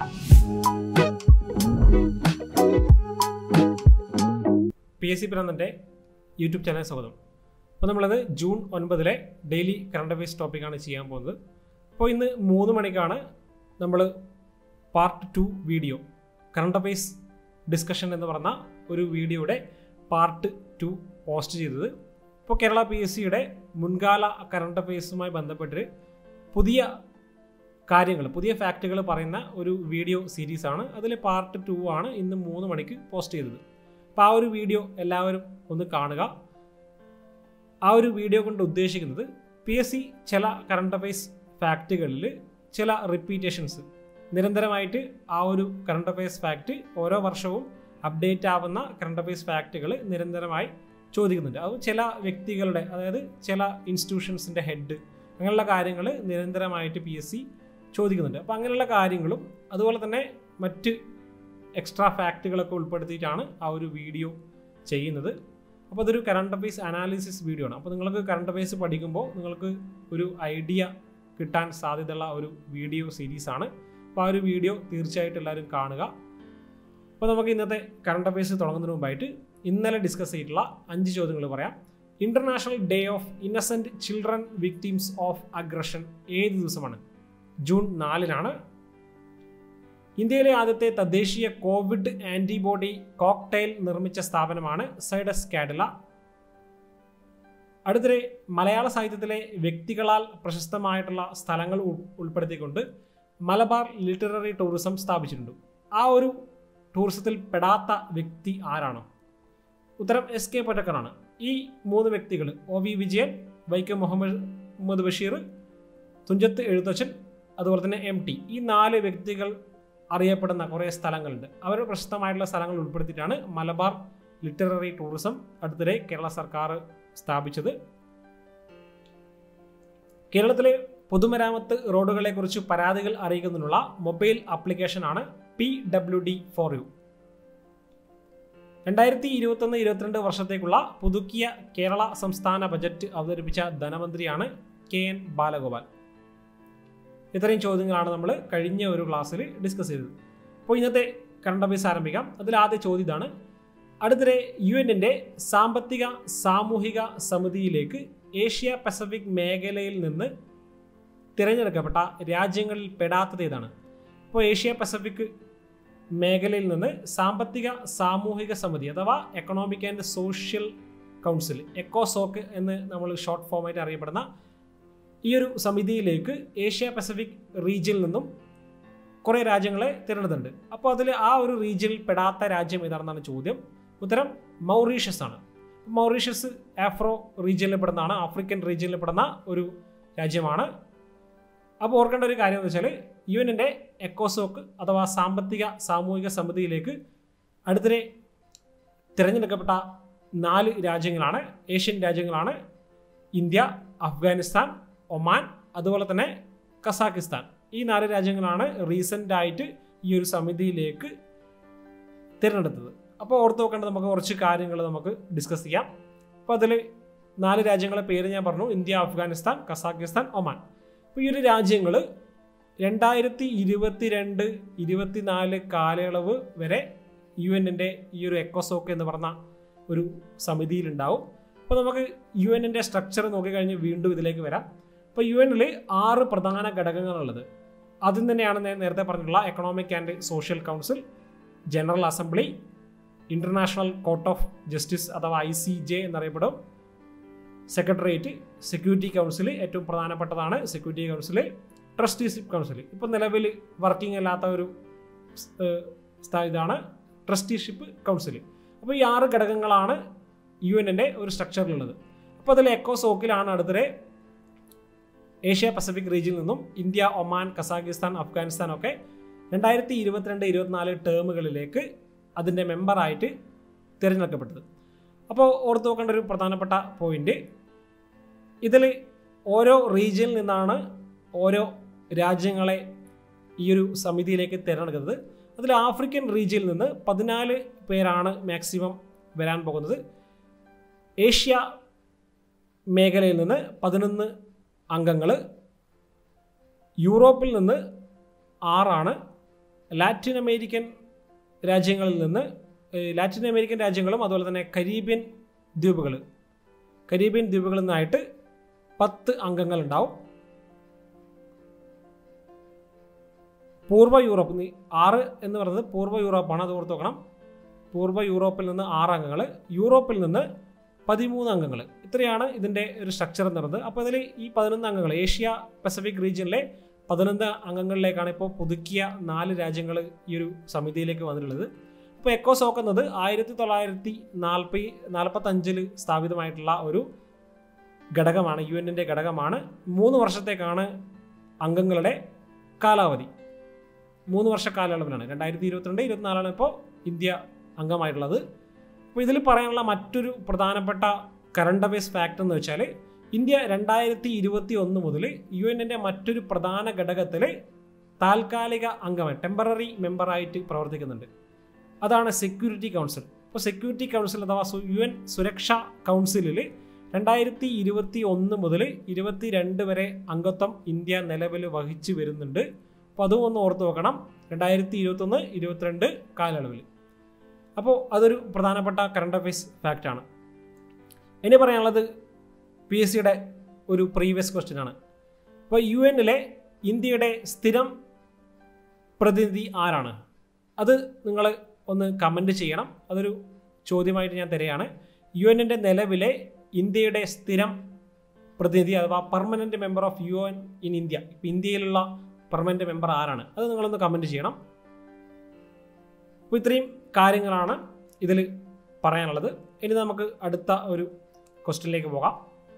PSC പിറന്നൻ്റെ YouTube channel സ്വാഗതം. അപ്പോൾ നമ്മളത് ജൂൺ 9 ഡെയിലി കറണ്ട് അഫയേഴ്സ് ടോപ്പിക്കാണ് ചെയ്യാൻ പോകുന്നത്. അപ്പോൾ ഇന്ന് 3 മണിക്കാണ് നമ്മൾ part 2 video current affairs discussion എന്ന് പറഞ്ഞ ഒരു വീഡിയോയുടെ പാർട്ട് 2 പോസ്റ്റ് ചെയ്തത്. ഇപ്പോൾ കേരള PSCയുടെ മുൻകാല കറണ്ട് അഫയേഴ്സുമായി ബന്ധപ്പെട്ട് പുതിയ കാര്യങ്ങൾ, പുതിയ ഫാക്റ്റുകൾ പറയുന്ന ഒരു വീഡിയോ സീരീസാണ്. അതിൽ പാർട്ട് 2 ആണ് ഇന്ന് 3 മണിക്ക് പോസ്റ്റ് ചെയ്തത്. അപ്പോൾ ആ ഒരു വീഡിയോ എല്ലാവരും ഒന്ന് കാണുക. ആ ഒരു വീഡിയോ കൊണ്ട് ഉദ്ദേശിക്കുന്നത് PSC ചില കറണ്ട് അഫയേഴ്സ് ഫാക്റ്റുകളിൽ ചില റിപ്പീറ്റേഷൻസ് നിരന്തരമായിട്ട് ആ ഒരു കറണ്ട് അഫയേഴ്സ് ഫാക്റ്റ് ഓരോ വർഷവും അപ്ഡേറ്റ് ആവുന്ന കറണ്ട് അഫയേഴ്സ് ഫാക്റ്റുകൾ നിരന്തരമായി ചോദിക്കുന്നുണ്ട്. അത് ചില വ്യക്തികളുടെ, അതായത് ചില ഇൻസ്റ്റിറ്റ്യൂഷൻസിൻ്റെ ഹെഡ്, അങ്ങനെയുള്ള കാര്യങ്ങൾ നിരന്തരമായിട്ട് PSC ചോദിക്കുന്നുണ്ട്. അപ്പോൾ അങ്ങനെയുള്ള കാര്യങ്ങളും അതുപോലെ തന്നെ മറ്റ് എക്സ്ട്രാ ഫാക്റ്റുകളൊക്കെ ഉൾപ്പെടുത്തിയിട്ടാണ് ആ ഒരു വീഡിയോ ചെയ്യുന്നത്. അപ്പോൾ അതൊരു കറണ്ട് അഫയേഴ്സ് അനാലിസിസ് വീഡിയോ ആണ്. അപ്പോൾ നിങ്ങൾക്ക് കറണ്ട് അഫയേഴ്സ് പഠിക്കുമ്പോൾ നിങ്ങൾക്ക് ഒരു ഐഡിയ കിട്ടാൻ സാധ്യതയുള്ള ഒരു വീഡിയോ സീരീസാണ്. അപ്പോൾ ആ ഒരു വീഡിയോ തീർച്ചയായിട്ടും എല്ലാവരും കാണുക. അപ്പോൾ നമുക്ക് ഇന്നത്തെ കറണ്ട് അഫയേഴ്സ് തുടങ്ങുന്നതിന് മുമ്പായിട്ട് ഇന്നലെ ഡിസ്കസ് ചെയ്തിട്ടുള്ള 5 ചോദ്യങ്ങൾ പറയാം. International day of innocent children victims of aggression ഏത് ദിവസമാണ്? ജൂൺ 4 ഇന്ത്യയിലെ ആദ്യത്തെ തദ്ദേശീയ കോവിഡ് ആന്റിബോഡി കോക്ടെയിൽ നിർമ്മിച്ച സ്ഥാപനമാണ് സൈഡസ് കാഡില. അടുത്തിടെ മലയാള സാഹിത്യത്തിലെ വ്യക്തികളാൽ പ്രശസ്തമായിട്ടുള്ള സ്ഥലങ്ങൾ ഉൾപ്പെടുത്തിക്കൊണ്ട് മലബാർ ലിറ്റററി ടൂറിസം സ്ഥാപിച്ചിട്ടുണ്ട്. ആ ഒരു ടൂറിസത്തിൽ പെടാത്ത വ്യക്തി ആരാണ്? ഉത്തരം SK പൊറ്റക്കറാണ്. ഈ 3 വ്യക്തികൾ OV വിജയൻ, വൈക്കം മുഹമ്മദ് ബഷീർ, തുഞ്ചത്ത് എഴുത്തച്ഛൻ, അതുപോലെ തന്നെ MT, ഈ 4 വ്യക്തികൾ അറിയപ്പെടുന്ന കുറേ സ്ഥലങ്ങളുണ്ട്. അവർ പ്രശസ്തമായിട്ടുള്ള സ്ഥലങ്ങൾ ഉൾപ്പെടുത്തിയിട്ടാണ് മലബാർ ലിറ്റററി ടൂറിസം അടുത്തിടെ കേരള സർക്കാർ സ്ഥാപിച്ചത്. കേരളത്തിലെ പൊതുമരാമത്ത് റോഡുകളെക്കുറിച്ച് പരാതികൾ അറിയിക്കുന്നതിനുള്ള മൊബൈൽ ആപ്ലിക്കേഷനാണ് PWD4U. 2021-22 വർഷത്തേക്കുള്ള പുതുക്കിയ കേരള സംസ്ഥാന ബജറ്റ് അവതരിപ്പിച്ച ധനമന്ത്രിയാണ് KN ബാലഗോപാൽ. ഇത്രയും ചോദ്യങ്ങളാണ് നമ്മൾ കഴിഞ്ഞ ഒരു ക്ലാസ്സിൽ ഡിസ്കസ് ചെയ്തത്. അപ്പോൾ ഇന്നത്തെ കറണ്ട് അഫയേഴ്സ് ആരംഭിക്കാം. അതിൽ ആദ്യ ചോദ്യം ഇതാണ്: അടുത്തിടെ UN-ന്റെ സാമ്പത്തിക സാമൂഹിക സമിതിയിലേക്ക് ഏഷ്യ പസഫിക് മേഖലയിൽ നിന്ന് തിരഞ്ഞെടുക്കപ്പെട്ട രാജ്യങ്ങളിൽ പെടാത്തത് ഏതാണ്? അപ്പോൾ ഏഷ്യ പസഫിക് മേഖലയിൽ നിന്ന് സാമ്പത്തിക സാമൂഹിക സമിതി അഥവാ എക്കണോമിക് ആൻഡ് സോഷ്യൽ കൗൺസിൽ, എക്കോസോക്ക് എന്ന് നമ്മൾ ഷോർട്ട് ഫോമായിട്ട് അറിയപ്പെടുന്ന ഈ ഒരു സമിതിയിലേക്ക് ഏഷ്യ പസഫിക് റീജിയനിൽ നിന്നും കുറേ രാജ്യങ്ങളെ തിരഞ്ഞെടുത്തിട്ടുണ്ട്. അപ്പോൾ അതിൽ ആ ഒരു റീജിയനിൽ പെടാത്ത രാജ്യം ഏതാണെന്നാണ് ചോദ്യം. ഉത്തരം മൗറീഷ്യസ് ആണ്. മൗറീഷ്യസ് ആഫ്രോ റീജിയനിൽ പെടുന്നതാണ്, ആഫ്രിക്കൻ റീജിയനിൽ പെടുന്ന ഒരു രാജ്യമാണ്. അപ്പോൾ ഓർക്കേണ്ട ഒരു കാര്യം എന്ന് വെച്ചാൽ UN-ന്റെ എക്കോസോക്ക് അഥവാ സാമ്പത്തിക സാമൂഹിക സമിതിയിലേക്ക് അടുത്തിടെ തിരഞ്ഞെടുക്കപ്പെട്ട 4 രാജ്യങ്ങളാണ്, ഏഷ്യൻ രാജ്യങ്ങളാണ്. ഇന്ത്യ, അഫ്ഗാനിസ്ഥാൻ, ഒമാൻ, അതുപോലെ തന്നെ കസാക്കിസ്ഥാൻ. ഈ 4 രാജ്യങ്ങളാണ് റീസെൻ്റ് ആയിട്ട് ഈ ഒരു സമിതിയിലേക്ക് തിരഞ്ഞെടുത്തത്. അപ്പോൾ ഓർത്ത് നോക്കേണ്ടത് നമുക്ക് കുറച്ച് കാര്യങ്ങൾ നമുക്ക് ഡിസ്കസ് ചെയ്യാം. അപ്പോൾ അതിൽ 4 രാജ്യങ്ങളെ പേര് ഞാൻ പറഞ്ഞു: ഇന്ത്യ, അഫ്ഗാനിസ്ഥാൻ, കസാക്കിസ്ഥാൻ, ഒമാൻ. അപ്പോൾ ഈ ഒരു രാജ്യങ്ങൾ 2022-24 കാലയളവ് വരെ UN-ന്റെ ഈ ഒരു എക്കോസോക്ക് എന്ന് പറഞ്ഞ ഒരു സമിതിയിലുണ്ടാവും. അപ്പോൾ നമുക്ക് UN-ന്റെ സ്ട്രക്ചർ നോക്കിക്കഴിഞ്ഞ് വീണ്ടും ഇതിലേക്ക് വരാം. അപ്പോൾ UN-ൽ 6 പ്രധാന ഘടകങ്ങളുള്ളത്. ആദ്യം തന്നെയാണ് ഞാൻ നേരത്തെ പറഞ്ഞിട്ടുള്ള economic and social council, general assembly, international court of justice അഥവാ ICJ എന്നറിയപ്പെടും, സെക്രട്ടേറിയറ്റ്, സെക്യൂരിറ്റി കൗൺസിൽ, ഏറ്റവും പ്രധാനപ്പെട്ടതാണ് സെക്യൂരിറ്റി കൗൺസിൽ, ട്രസ്റ്റിഷിപ്പ് കൗൺസിൽ. ഇപ്പോൾ നിലവിൽ വർക്കിംഗ് അല്ലാത്ത ഒരു ഇതാണ് ട്രസ്റ്റിഷിപ്പ് കൗൺസിൽ. അപ്പോൾ ഈ 6 ഘടകങ്ങളാണ് UN-ന്റെ ഒരു സ്ട്രക്ചറിലുള്ളത്. അപ്പോൾ അതിൽ എക്കോസോക്കിലാണ് അടുത്തിടെ ഏഷ്യ പസഫിക് റീജിയനിൽ നിന്നും ഇന്ത്യ, ഒമാൻ, കസാക്കിസ്ഥാൻ, അഫ്ഗാനിസ്ഥാൻ ഒക്കെ 2022-24 ടേമുകളിലേക്ക് അതിൻ്റെ മെമ്പറായിട്ട് തിരഞ്ഞെടുക്കപ്പെട്ടത്. അപ്പോൾ ഓർത്ത് നോക്കേണ്ട ഒരു പ്രധാനപ്പെട്ട പോയിന്റ്, ഇതിൽ ഓരോ റീജിയനിൽ നിന്നാണ് ഓരോ രാജ്യങ്ങളെ ഈ ഒരു സമിതിയിലേക്ക് തിരഞ്ഞെടുക്കുന്നത്. അതിൽ ആഫ്രിക്കൻ റീജിയനിൽ നിന്ന് 14 പേരാണ് മാക്സിമം വരാൻ പോകുന്നത്. ഏഷ്യ മേഖലയിൽ നിന്ന് 11 അംഗങ്ങൾ, യൂറോപ്പിൽ നിന്ന് 6 ആണ്, ലാറ്റിൻ അമേരിക്കൻ രാജ്യങ്ങളിൽ നിന്ന് ലാറ്റിൻ അമേരിക്കൻ രാജ്യങ്ങളും അതുപോലെ തന്നെ കരീബിയൻ ദ്വീപുകളിൽ നിന്നായിട്ട് 10 അംഗങ്ങളുണ്ടാവും. പൂർവ്വ യൂറോപ്പ് 6 എന്ന് പറയുന്നത് പൂർവ്വ യൂറോപ്പാണ്, അത് ഓർത്ത് നോക്കണം. പൂർവ്വ യൂറോപ്പിൽ നിന്ന് 6 അംഗങ്ങൾ, യൂറോപ്പിൽ നിന്ന് 13 അംഗങ്ങൾ. ഇത്രയാണ് ഇതിൻ്റെ ഒരു സ്ട്രക്ചർ എന്ന് പറയുന്നത്. അപ്പോൾ ഇതിൽ ഈ 11 അംഗങ്ങൾ ഏഷ്യ പസഫിക് റീജിയനിലെ 11 അംഗങ്ങളിലേക്കാണ് ഇപ്പോൾ പുതുക്കിയ 4 രാജ്യങ്ങൾ ഈ ഒരു സമിതിയിലേക്ക് വന്നിട്ടുള്ളത്. ഇപ്പോൾ എക്കോസോക്ക് എന്നത് 1945 സ്ഥാപിതമായിട്ടുള്ള ഒരു ഘടകമാണ്, UN-ൻ്റെ ഘടകമാണ്. 3 വർഷത്തേക്കാണ് അംഗങ്ങളുടെ കാലാവധി. 3 വർഷ കാലയളവിലാണ്. 2022-24 ഇപ്പോൾ ഇന്ത്യ അംഗമായിട്ടുള്ളത്. അപ്പോൾ ഇതിൽ പറയാനുള്ള മറ്റൊരു പ്രധാനപ്പെട്ട കറണ്ട് അഫയേഴ്സ് ഫാക്ട് എന്ന് വെച്ചാൽ ഇന്ത്യ 2021 മുതൽ UN-ൻ്റെ മറ്റൊരു പ്രധാന ഘടകത്തിൽ താൽക്കാലിക അംഗമായി ടെമ്പററി മെമ്പറായിട്ട് പ്രവർത്തിക്കുന്നുണ്ട്. അതാണ് സെക്യൂരിറ്റി കൗൺസിൽ. അപ്പോൾ സെക്യൂരിറ്റി കൗൺസിൽ അഥവാ UN സുരക്ഷാ കൗൺസിലിൽ 2021 മുതൽ 22 വരെ അംഗത്വം ഇന്ത്യ നിലവിൽ വഹിച്ചു വരുന്നുണ്ട്. അപ്പോൾ അതും ഒന്ന് ഓർത്ത് നോക്കണം 2021-22 കാലയളവിൽ. അപ്പോൾ അതൊരു പ്രധാനപ്പെട്ട കറണ്ട് അഫയേഴ്സ് ഫാക്റ്റാണ്. ഇനി പറയാനുള്ളത് PSCയുടെ ഒരു പ്രീവിയസ് ക്വസ്റ്റ്യൻ ആണ്. അപ്പോൾ UN-ലെ ഇന്ത്യയുടെ സ്ഥിരം പ്രതിനിധി ആരാണ്? അത് നിങ്ങൾ ഒന്ന് കമൻറ്റ് ചെയ്യണം. അതൊരു ചോദ്യമായിട്ട് ഞാൻ തരികയാണ്. UN-ൻ്റെ നിലവിലെ ഇന്ത്യയുടെ സ്ഥിരം പ്രതിനിധി അഥവാ permanent member of UN in India, ഇപ്പം ഇന്ത്യയിലുള്ള പെർമനൻറ്റ് മെമ്പർ ആരാണ്? അത് നിങ്ങളൊന്ന് കമൻറ്റ് ചെയ്യണം. അപ്പോൾ ഇത്രയും കാര്യങ്ങളാണ് ഇതിൽ പറയാനുള്ളത്. ഇനി നമുക്ക് അടുത്ത ഒരു ക്വസ്റ്റ്യനിലേക്ക് പോകാം.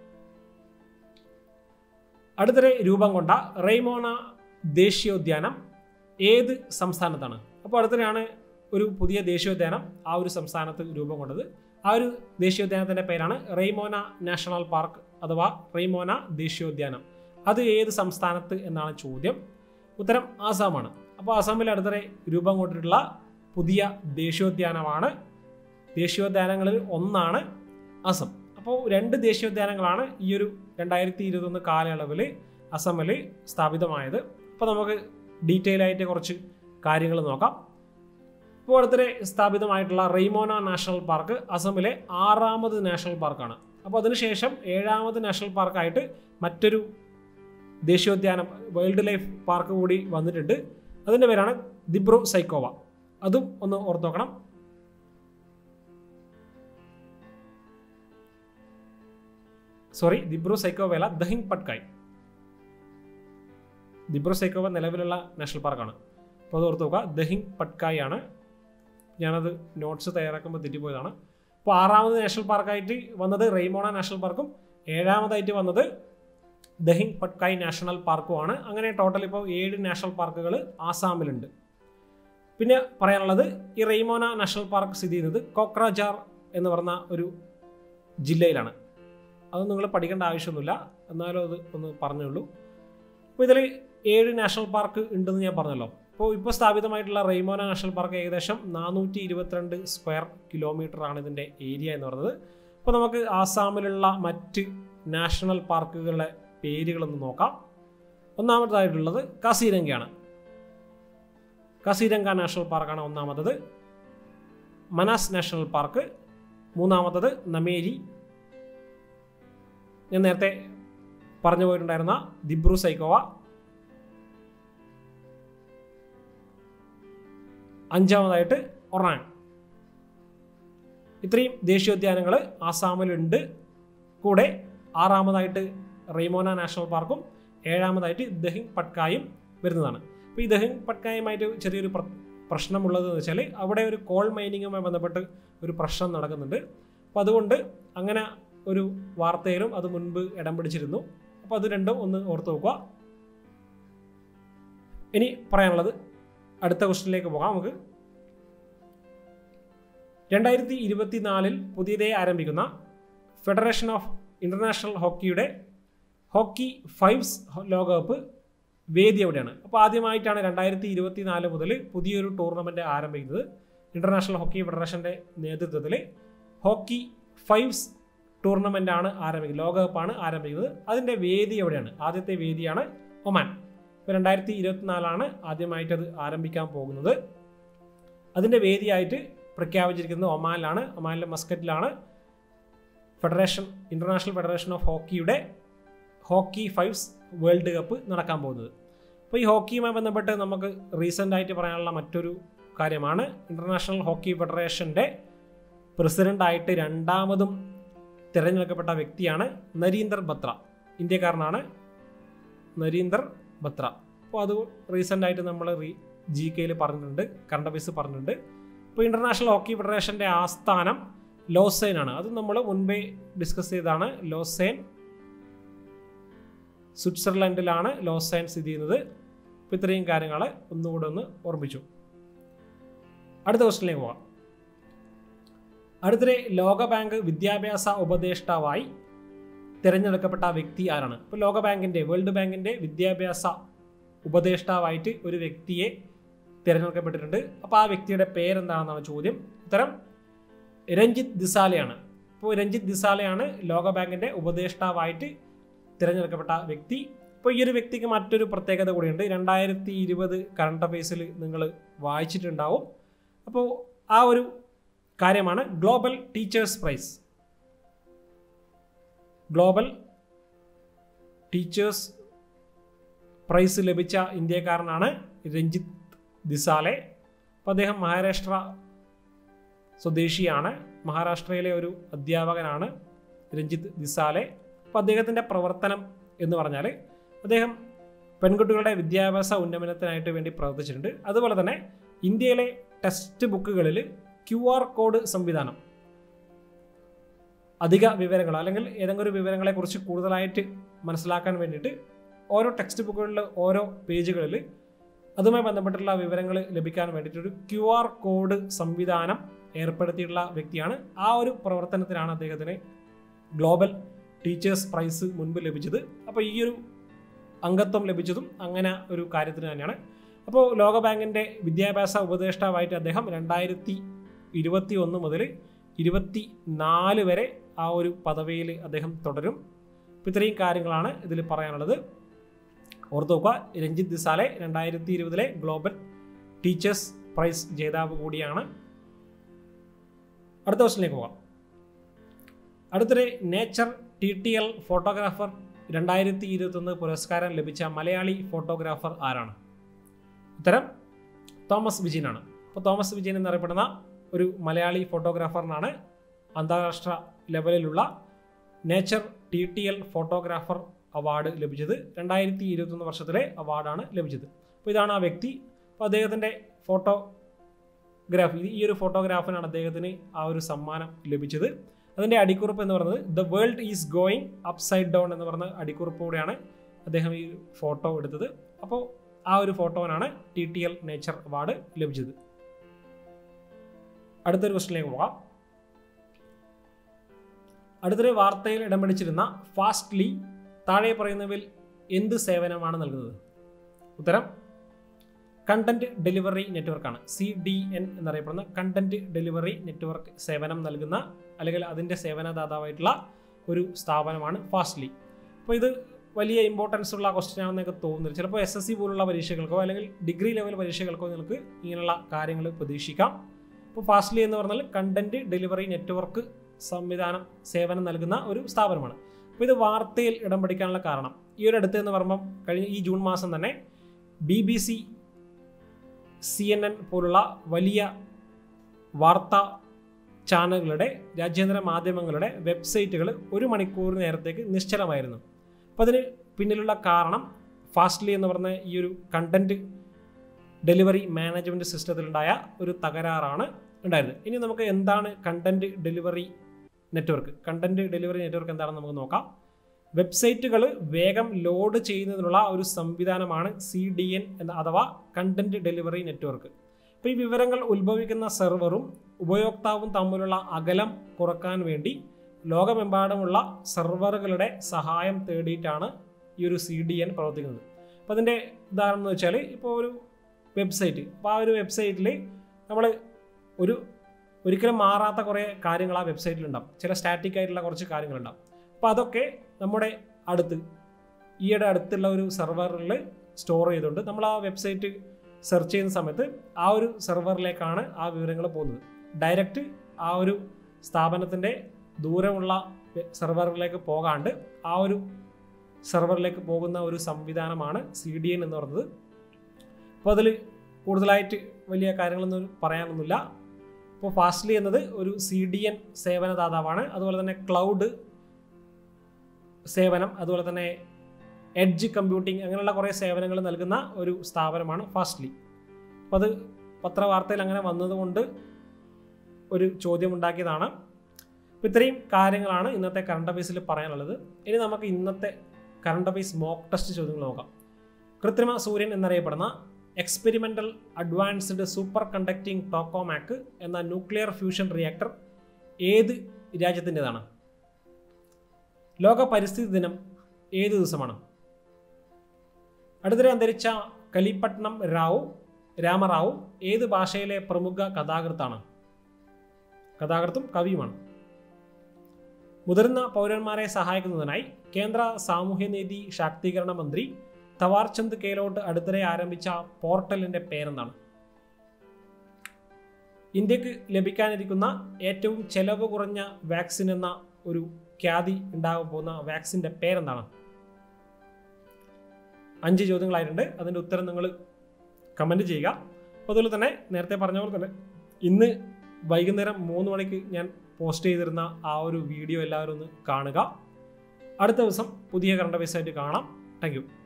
അടുത്തിടെ രൂപം കൊണ്ട റെയ്മോണ ദേശീയോദ്യാനം ഏത് സംസ്ഥാനത്താണ്? അപ്പോൾ അടുത്തിടെയാണ് ഒരു പുതിയ ദേശീയോദ്യാനം ആ ഒരു സംസ്ഥാനത്ത് രൂപം കൊണ്ടത്. ആ ഒരു ദേശീയോദ്യാനത്തിൻ്റെ പേരാണ് റെയ്മോന നാഷണൽ പാർക്ക് അഥവാ റെയ്മോന ദേശീയോദ്യാനം. അത് ഏത് സംസ്ഥാനത്ത് എന്നാണ് ചോദ്യം. ഉത്തരം ആസാമാണ്. അപ്പോൾ ആസാമിൽ അടുത്തിടെ രൂപം കൊണ്ടിട്ടുള്ള പുതിയ ദേശീയോദ്യാനമാണ്. ദേശീയോദ്യാനങ്ങളിൽ ഒന്നാണ് ആസം. അപ്പോൾ 2 ദേശീയോദ്യാനങ്ങളാണ് ഈ ഒരു 2021 കാലയളവിൽ അസമിൽ സ്ഥാപിതമായത്. അപ്പോൾ നമുക്ക് ഡീറ്റെയിൽ ആയിട്ട് കുറച്ച് കാര്യങ്ങൾ നോക്കാം. ഇപ്പോൾ അടുത്തിടെ സ്ഥാപിതമായിട്ടുള്ള റെയ്മോന നാഷണൽ പാർക്ക് അസമിലെ 6ാമത് നാഷണൽ പാർക്കാണ്. അപ്പോൾ അതിനുശേഷം 7ാമത് നാഷണൽ പാർക്കായിട്ട് മറ്റൊരു ദേശീയോദ്യാനം വൈൽഡ് ലൈഫ് പാർക്ക് കൂടി വന്നിട്ടുണ്ട്. അതിൻ്റെ പേരാണ് ദിബ്രു സൈക്കോവ. അതും ഒന്ന് ഓർത്ത് നോക്കണം. ദിബ്രു സൈക്കോവയല്ല, ദഹിങ് പട്കായ്. ദിബ്രു സൈക്കോവ നിലവിലുള്ള നാഷണൽ പാർക്കാണ്. അപ്പോൾ അത് ഓർത്ത് നോക്കുക, ദഹിങ് പട്കായ് ആണ്. ഞാനത് നോട്ട്സ് തയ്യാറാക്കുമ്പോൾ തെറ്റിപ്പോയതാണ്. അപ്പോൾ 6ാമത് നാഷണൽ പാർക്കായിട്ട് വന്നത് റെയ്മോണ നാഷണൽ പാർക്കും 7ാമതായിട്ട് വന്നത് ദഹിങ് പട്കായ് നാഷണൽ പാർക്കുമാണ്. അങ്ങനെ ടോട്ടൽ ഇപ്പോൾ 7 നാഷണൽ പാർക്കുകൾ ആസാമിലുണ്ട്. പിന്നെ പറയാനുള്ളത് ഈ റെയ്മോന നാഷണൽ പാർക്ക് സ്ഥിതി ചെയ്യുന്നത് കോക്രാജാർ എന്ന് പറഞ്ഞ ഒരു ജില്ലയിലാണ്. അത് നിങ്ങൾ പഠിക്കേണ്ട ആവശ്യമൊന്നുമില്ല, എന്നാലും അത് ഒന്ന് പറഞ്ഞുള്ളൂ. അപ്പോൾ ഇതിൽ 7 നാഷണൽ പാർക്ക് ഉണ്ടെന്ന് ഞാൻ പറഞ്ഞല്ലോ. അപ്പോൾ ഇപ്പോൾ സ്ഥാപിതമായിട്ടുള്ള റെയ്മോന നാഷണൽ പാർക്ക് ഏകദേശം 422 സ്ക്വയർ കിലോമീറ്റർ ആണ് ഇതിൻ്റെ ഏരിയ എന്ന് പറയുന്നത്. അപ്പോൾ നമുക്ക് ആസാമിലുള്ള മറ്റ് നാഷണൽ പാർക്കുകളുടെ പേരുകളൊന്ന് നോക്കാം. ഒന്നാമതായിട്ടുള്ളത് കാസിരംഗയാണ്. കാസിരംഗ നാഷണൽ പാർക്കാണ് ഒന്നാമത്തത്. മനാസ് നാഷണൽ പാർക്ക് 3ാമത്തത് നമേരി. ഞാൻ നേരത്തെ പറഞ്ഞു പോയിട്ടുണ്ടായിരുന്ന ദിബ്രു സൈക്കോവ. 5ാമതായിട്ട് ഒറാങ്. ഇത്രയും ദേശീയോദ്യാനങ്ങൾ ആസാമിലുണ്ട്. കൂടെ 6ാമതായിട്ട് റെയ്മോന നാഷണൽ പാർക്കും 7ാമതായിട്ട് ദഹിങ് പട്കായും വരുന്നതാണ്. അപ്പോൾ ഈ ദഹിങ് പട്കായുമായിട്ട് ചെറിയൊരു പ്രശ്നമുള്ളത് എന്ന് വെച്ചാൽ അവിടെ ഒരു കോൾ മൈനിങ്ങുമായി ബന്ധപ്പെട്ട് ഒരു പ്രശ്നം നടക്കുന്നുണ്ട്. അപ്പോൾ അതുകൊണ്ട് അങ്ങനെ ഒരു വാർത്തയിലും അത് മുൻപ് ഇടം പിടിച്ചിരുന്നു. അപ്പോൾ അത് രണ്ടും ഒന്ന് ഓർത്ത് നോക്കുക. ഇനി പറയാനുള്ളത് അടുത്ത ക്വസ്റ്റ്യനിലേക്ക് പോകാം നമുക്ക്. 2024 പുതിയതായി ആരംഭിക്കുന്ന ഫെഡറേഷൻ ഓഫ് ഇൻ്റർനാഷണൽ ഹോക്കിയുടെ ഹോക്കി ഫൈവ്സ് ലോകകപ്പ് വേദി എവിടെയാണ്? അപ്പോൾ ആദ്യമായിട്ടാണ് 2024 മുതൽ പുതിയൊരു ടൂർണമെൻറ്റ് ആരംഭിക്കുന്നത്. ഇൻ്റർനാഷണൽ ഹോക്കി ഫെഡറേഷൻ്റെ നേതൃത്വത്തിൽ ഹോക്കി ഫൈവ്സ് ടൂർണമെൻ്റാണ് ആരംഭിക്കുന്നത്, ലോകകപ്പാണ് ആരംഭിക്കുന്നത്. അതിൻ്റെ വേദി എവിടെയാണ്? ആദ്യത്തെ വേദിയാണ് ഒമാൻ. ഇപ്പോൾ 2024 ആദ്യമായിട്ടത് ആരംഭിക്കാൻ പോകുന്നത്. അതിൻ്റെ വേദിയായിട്ട് പ്രഖ്യാപിച്ചിരിക്കുന്നത് ഒമാനിലാണ്. ഒമാനിലെ മസ്കറ്റിലാണ് ഇന്റർനാഷണൽ ഫെഡറേഷൻ ഓഫ് ഹോക്കിയുടെ ഹോക്കി ഫൈവ്സ് വേൾഡ് കപ്പ് നടക്കാൻ പോകുന്നത്. അപ്പോൾ ഈ ഹോക്കിയുമായി ബന്ധപ്പെട്ട് നമുക്ക് റീസെൻ്റ് ആയിട്ട് പറയാനുള്ള മറ്റൊരു കാര്യമാണ്, ഇന്റർനാഷണൽ ഹോക്കി ഫെഡറേഷൻ്റെ പ്രസിഡൻ്റായിട്ട് രണ്ടാമതും തിരഞ്ഞെടുക്കപ്പെട്ട വ്യക്തിയാണ് നരീന്ദർ ബത്ര. ഇന്ത്യക്കാരനാണ് നരീന്ദർ ബത്ര. അപ്പോൾ അത് റീസെൻ്റ് ആയിട്ട് നമ്മൾ GK പറഞ്ഞിട്ടുണ്ട്, കറണ്ട് അഫയേഴ്സ് പറഞ്ഞിട്ടുണ്ട്. ഇപ്പോൾ ഇന്റർനാഷണൽ ഹോക്കി ഫെഡറേഷൻ്റെ ആസ്ഥാനം ലോസൈൻ ആണ്. അത് നമ്മൾ മുൻപേ ഡിസ്കസ് ചെയ്തതാണ്. ലോസൈൻ സ്വിറ്റ്സർലൻഡിലാണ് ലോസൈൻ സ്ഥിതി ചെയ്യുന്നത്. അപ്പോൾ ഇത്രയും കാര്യങ്ങൾ ഒന്നുകൂടെ ഒന്ന് ഓർമ്മിച്ചു. അടുത്ത ക്വസ്റ്റ്യനിലേക്ക് പോകാം. അടുത്തിടെ ലോകബാങ്ക് വിദ്യാഭ്യാസ ഉപദേഷ്ടാവായി തിരഞ്ഞെടുക്കപ്പെട്ട വ്യക്തി ആരാണ്? ഇപ്പോൾ വേൾഡ് ബാങ്കിൻ്റെ വിദ്യാഭ്യാസ ഉപദേഷ്ടാവായിട്ട് ഒരു വ്യക്തിയെ തിരഞ്ഞെടുക്കപ്പെട്ടിട്ടുണ്ട്. അപ്പോൾ ആ വ്യക്തിയുടെ പേരെന്താണെന്നാണ് ചോദ്യം. ഉത്തരം രഞ്ജിത്ത് ദിസാലയാണ്. ഇപ്പോൾ രഞ്ജിത്ത് ദിസാലയാണ് ലോകബാങ്കിൻ്റെ ഉപദേഷ്ടാവായിട്ട് തിരഞ്ഞെടുക്കപ്പെട്ട വ്യക്തി. ഇപ്പോൾ ഈ ഒരു വ്യക്തിക്ക് മറ്റൊരു പ്രത്യേകത കൂടിയുണ്ട്. 2020 കറണ്ട് അഫയേഴ്സിൽ നിങ്ങൾ വായിച്ചിട്ടുണ്ടാവും. അപ്പോൾ ആ ഒരു കാര്യമാണ് global teachers prize. Global teachers prize ലഭിച്ച ഇന്ത്യക്കാരനാണ് രഞ്ജിത്ത് ദിസാലെ. അപ്പോൾ അദ്ദേഹം മഹാരാഷ്ട്ര സ്വദേശിയാണ്. മഹാരാഷ്ട്രയിലെ ഒരു അധ്യാപകനാണ് രഞ്ജിത്ത് ദിസാലെ. അപ്പോൾ അദ്ദേഹത്തിൻ്റെ പ്രവർത്തനം എന്ന് പറഞ്ഞാൽ അദ്ദേഹം പെൺകുട്ടികളുടെ വിദ്യാഭ്യാസ ഉന്നമനത്തിനായിട്ട് വേണ്ടി പ്രവർത്തിച്ചിട്ടുണ്ട്. അതുപോലെ തന്നെ ഇന്ത്യയിലെ ടെക്സ്റ്റ് ബുക്കുകളിൽ QR കോഡ് സംവിധാനം, അധിക വിവരങ്ങൾ അല്ലെങ്കിൽ ഏതെങ്കിലും ഒരു വിവരങ്ങളെക്കുറിച്ച് കൂടുതലായിട്ട് മനസ്സിലാക്കാൻ വേണ്ടിയിട്ട് ഓരോ ടെക്സ്റ്റ് ബുക്കുകളിൽ ഓരോ പേജുകളിൽ അതുമായി ബന്ധപ്പെട്ടുള്ള വിവരങ്ങൾ ലഭിക്കാൻ വേണ്ടിയിട്ടൊരു QR കോഡ് സംവിധാനം ഏർപ്പെടുത്തിയിട്ടുള്ള വ്യക്തിയാണ്. ആ ഒരു പ്രവർത്തനത്തിനാണ് അദ്ദേഹത്തിന് ഗ്ലോബൽ ടീച്ചേഴ്സ് പ്രൈസ് മുൻപ് ലഭിച്ചത്. അപ്പോൾ ഈ ഒരു അംഗത്വം ലഭിച്ചതും അങ്ങനെ ഒരു കാര്യത്തിന് തന്നെയാണ്. അപ്പോൾ ലോകബാങ്കിൻ്റെ വിദ്യാഭ്യാസ ഉപദേഷ്ടാവായിട്ട് അദ്ദേഹം 2021 മുതൽ 2024 വരെ ആ ഒരു പദവിയിൽ അദ്ദേഹം തുടരും. അപ്പോൾ ഇത്രയും കാര്യങ്ങളാണ് ഇതിൽ പറയാനുള്ളത്. ഓർത്തു നോക്കുക, Ranjith Disale 2020 global teachers prize ജേതാവ് കൂടിയാണ്. അടുത്ത ക്വസ്റ്റ്യനിലേക്ക് പോകാം. അടുത്തിടെ നേച്ചർ TTL ഫോട്ടോഗ്രാഫർ 2021 പുരസ്കാരം ലഭിച്ച മലയാളി ഫോട്ടോഗ്രാഫർ ആരാണ്? ഉത്തരം തോമസ് വിജയനാണ്. അപ്പോൾ തോമസ് വിജയൻ എന്നറിയപ്പെടുന്ന ഒരു മലയാളി ഫോട്ടോഗ്രാഫറിനാണ് അന്താരാഷ്ട്ര ലെവലിലുള്ള നേച്ചർ TTL ഫോട്ടോഗ്രാഫർ അവാർഡ് ലഭിച്ചത്. 2021 വർഷത്തിലെ അവാർഡാണ് ലഭിച്ചത്. അപ്പോൾ ഇതാണ് ആ വ്യക്തി. അപ്പോൾ അദ്ദേഹത്തിൻ്റെ ഫോട്ടോഗ്രാഫി, ഈ ഒരു ഫോട്ടോഗ്രാഫിനാണ് അദ്ദേഹത്തിന് ആ ഒരു സമ്മാനം ലഭിച്ചത്. അതിൻ്റെ അടിക്കുറിപ്പ് എന്ന് പറയുന്നത് the world is going upside down എന്ന് പറഞ്ഞ അടിക്കുറിപ്പോടെയാണ് അദ്ദേഹം ഈ ഫോട്ടോ എടുത്തത്. അപ്പോൾ ആ ഒരു ഫോട്ടോനാണ് TTL നേച്ചർ അവാർഡ് ലഭിച്ചത്. അടുത്തൊരു ക്വസ്റ്റ്യനിലേക്ക് പോകാം. അടുത്തൊരു വാർത്തയിൽ ഇടം പിടിച്ചിരുന്ന ഫാസ്റ്റ്ലി താഴെ പറയുന്നവയിൽ എന്ത് സേവനമാണ് നൽകുന്നത്? ഉത്തരം കണ്ടന്റ് ഡെലിവറി നെറ്റ്വർക്കാണ്. CDN എന്നറിയപ്പെടുന്ന കണ്ടന്റ് ഡെലിവറി നെറ്റ്വർക്ക് സേവനം നൽകുന്ന അല്ലെങ്കിൽ അതിൻ്റെ സേവനദാതാവായിട്ടുള്ള ഒരു സ്ഥാപനമാണ് ഫാസ്റ്റ്ലി. അപ്പോൾ ഇത് വലിയ ഇമ്പോർട്ടൻസ് ഉള്ള ക്വസ്റ്റ്യൻ ആണെന്നൊക്കെ തോന്നുന്നത്. ചിലപ്പോൾ SSC പോലുള്ള പരീക്ഷകൾക്കോ അല്ലെങ്കിൽ ഡിഗ്രി ലെവൽ പരീക്ഷകൾക്കോ നിങ്ങൾക്ക് ഇങ്ങനെയുള്ള കാര്യങ്ങൾ പ്രതീക്ഷിക്കാം. ഇപ്പോൾ ഫാസ്റ്റ്ലി എന്ന് പറഞ്ഞാൽ കണ്ടന്റ് ഡെലിവറി നെറ്റ്വർക്ക് സേവനം നൽകുന്ന ഒരു സ്ഥാപനമാണ്. അപ്പോൾ ഇത് വാർത്തയിൽ ഇടം പിടിക്കാനുള്ള കാരണം ഈ ഒരു അടുത്ത് എന്ന് പറയുമ്പം കഴിഞ്ഞ ഈ ജൂൺ മാസം തന്നെ BBC, CNN പോലുള്ള വലിയ വാർത്താ ചാനലുകളുടെ രാജ്യാന്തര മാധ്യമങ്ങളുടെ വെബ്സൈറ്റുകൾ 1 മണിക്കൂർ നേരത്തേക്ക് നിശ്ചലമായിരുന്നു. അപ്പോൾ അതിന് പിന്നിലുള്ള കാരണം ഫാസ്റ്റ്ലി എന്ന് പറഞ്ഞ ഈ ഒരു കണ്ടന്റ് ഡെലിവറി മാനേജ്മെൻറ്റ് സിസ്റ്റത്തിലുണ്ടായ ഒരു തകരാറാണ് ഉണ്ടായിരുന്നത്. ഇനി നമുക്ക് എന്താണ് content delivery network? Content delivery network എന്താണെന്ന് നമുക്ക് നോക്കാം. വെബ്സൈറ്റുകൾ വേഗം ലോഡ് ചെയ്യുന്നതിനുള്ള ഒരു സംവിധാനമാണ് CDN അഥവാ കണ്ടന്റ് ഡെലിവറി നെറ്റ്വർക്ക്. അപ്പോൾ ഈ വിവരങ്ങൾ ഉത്ഭവിക്കുന്ന സെർവറും ഉപയോക്താവും തമ്മിലുള്ള അകലം കുറക്കാൻ വേണ്ടി ലോകമെമ്പാടുമുള്ള സെർവറുകളുടെ സഹായം തേടിയിട്ടാണ് ഈ ഒരു CDN പ്രവർത്തിക്കുന്നത്. അപ്പോൾ അതിൻ്റെ ഉദാഹരണം എന്ന് വെച്ചാൽ ഇപ്പോൾ ഒരു വെബ്സൈറ്റ്, അപ്പോൾ ആ ഒരു വെബ്സൈറ്റിൽ നമ്മൾ ഒരിക്കലും മാറാത്ത കുറേ കാര്യങ്ങൾ ആ വെബ്സൈറ്റിലുണ്ടാവും. ചില സ്റ്റാറ്റിക് ആയിട്ടുള്ള കുറച്ച് കാര്യങ്ങളുണ്ടാവും. അപ്പോൾ അതൊക്കെ നമ്മുടെ ഈയിടെ അടുത്തുള്ള ഒരു സെർവറിൽ സ്റ്റോർ ചെയ്തുകൊണ്ട് നമ്മൾ ആ വെബ്സൈറ്റ് സെർച്ച് ചെയ്യുന്ന സമയത്ത് ആ ഒരു സെർവറിലേക്കാണ് ആ വിവരങ്ങൾ പോകുന്നത്. ഡയറക്റ്റ് ആ ഒരു സ്ഥാപനത്തിൻ്റെ ദൂരമുള്ള സെർവറിലേക്ക് പോകാണ്ട് ആ ഒരു സെർവറിലേക്ക് പോകുന്ന ഒരു സംവിധാനമാണ് CDN എന്ന് പറയുന്നത്. അപ്പോൾ അതിൽ കൂടുതലായിട്ട് വലിയ കാര്യങ്ങളൊന്നും പറയാനൊന്നുമില്ല. ഇപ്പോൾ ഫാസ്റ്റ്ലി എന്നത് ഒരു CDN സേവനദാതാവാണ്. അതുപോലെ തന്നെ ക്ലൗഡ് സേവനം, അതുപോലെ തന്നെ എഡ്ജ് കമ്പ്യൂട്ടിംഗ്, അങ്ങനെയുള്ള കുറേ സേവനങ്ങൾ നൽകുന്ന ഒരു സ്ഥാപനമാണ് ഫാസ്റ്റ്ലി. അപ്പോൾ അത് പത്രവാർത്തയിൽ അങ്ങനെ വന്നതുകൊണ്ട് ഒരു ചോദ്യം ഉണ്ടാക്കിയതാണ്. അപ്പോൾ ഇത്രയും കാര്യങ്ങളാണ് ഇന്നത്തെ കറണ്ട് അഫയേഴ്സിൽ പറയാനുള്ളത്. ഇനി നമുക്ക് ഇന്നത്തെ കറണ്ട് അഫയേഴ്സ് മോക്ക് ടെസ്റ്റ് ചോദ്യങ്ങൾ നോക്കാം. കൃത്രിമ സൂര്യൻ എന്നറിയപ്പെടുന്ന experimental advanced superconducting tokamak എന്ന ന്യൂക്ലിയർ ഫ്യൂഷൻ റിയാക്ടർ ഏത് രാജ്യത്തിൻ്റെതാണ്? ലോക പരിസ്ഥിതി ദിനം ഏത് ദിവസമാണ്? അടുത്തിടെ അന്തരിച്ച കലിപട്നം രാമറാവു ഏത് ഭാഷയിലെ പ്രമുഖ കഥാകൃത്തും കവിയുമാണ്? മുതിർന്ന പൗരന്മാരെ സഹായിക്കുന്നതിനായി കേന്ദ്ര സാമൂഹ്യനീതി ശാക്തീകരണ മന്ത്രി തവാർചന്ദ് ഗെഹ്ലോട്ട് അടുത്തിടെ ആരംഭിച്ച പോർട്ടലിന്റെ പേരെന്താണ്? ഇന്ത്യക്ക് ലഭിക്കാനിരിക്കുന്ന ഏറ്റവും ചെലവ് കുറഞ്ഞ വാക്സിൻ എന്ന ഒരു ഖ്യാതി ഉണ്ടാകാൻ പോകുന്ന വാക്സിൻ്റെ പേരെന്താണ്? 5 ചോദ്യങ്ങളായിട്ടുണ്ട്. അതിൻ്റെ ഉത്തരം നിങ്ങൾ കമൻറ്റ് ചെയ്യുക. അപ്പോൾ അതുപോലെ തന്നെ നേരത്തെ പറഞ്ഞ പോലെ തന്നെ ഇന്ന് വൈകുന്നേരം 3 മണിക്ക് ഞാൻ പോസ്റ്റ് ചെയ്തിരുന്ന ആ ഒരു വീഡിയോ എല്ലാവരും ഒന്ന് കാണുക. അടുത്ത ദിവസം പുതിയ കറണ്ട് അഫയേഴ്സായിട്ട് കാണാം. Thank U.